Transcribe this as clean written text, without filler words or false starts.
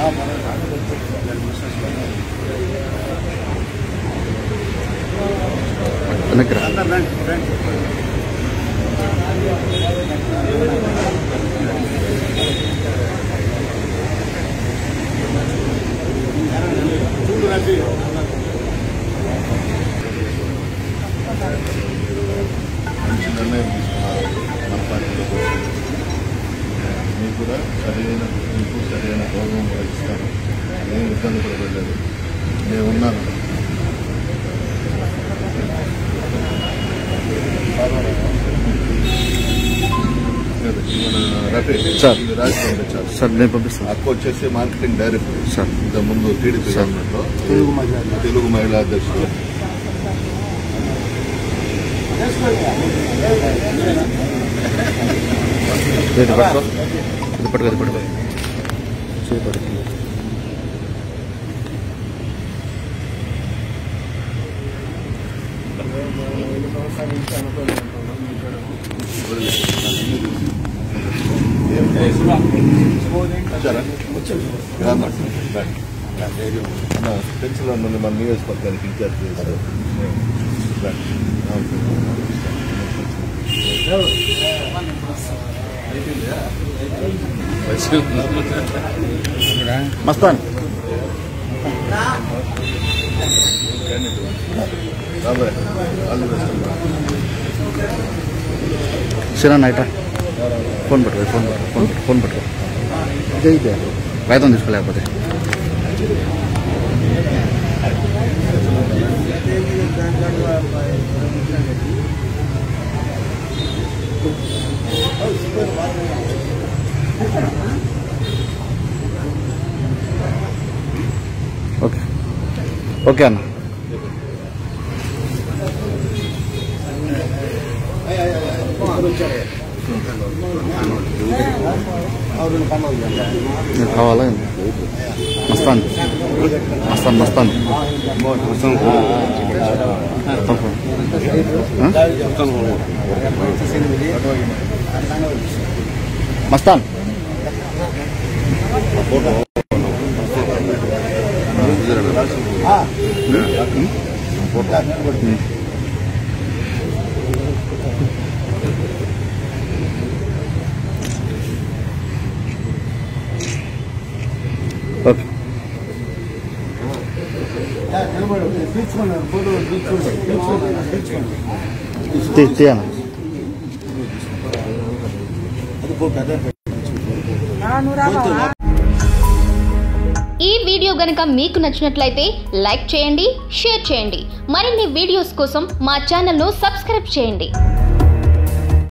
మంచి నిర్ణయం తీసుకున్నారు మన పార్టీలోకి వచ్చి. మీకు కూడా సరైన గుర్తింపు సరైన గౌరవం కూడా ఇస్తాను. నేను ఇబ్బంది కూడా పడలేదు. నేను ఉన్నాను. రఫీ సార్ రాజు పంపించారు సార్. నేను పంపిస్తాను. అక్క వచ్చేసి మార్కెటింగ్ డైరెక్టర్ సార్. ఇంతకుముందు టీడీపీ గవర్నమెంట్లో తెలుగు మహిళా అధ్యక్షుడు. పెన్సిల్ మన నియోజకవర్గానికి ఇన్ఛార్జ్ చేశారు. మస్తాన్ సిరా నైట్రా ఫోన్ పట్టుకో ఫోన్ పట్టుకో రైతం తీసుకోలేకపోతే ఓకే ఓకే అన్న. కావాలా మస్తాన్ మస్తాన్ మస్తాన్ మస్తాన్ ఓకే ఈ వీడియో గనుక మీకు నచ్చినట్లయితే లైక్ చేయండి, షేర్ చేయండి. మరిన్ని వీడియోస్ కోసం మా ఛానల్ను సబ్స్క్రైబ్ చేయండి.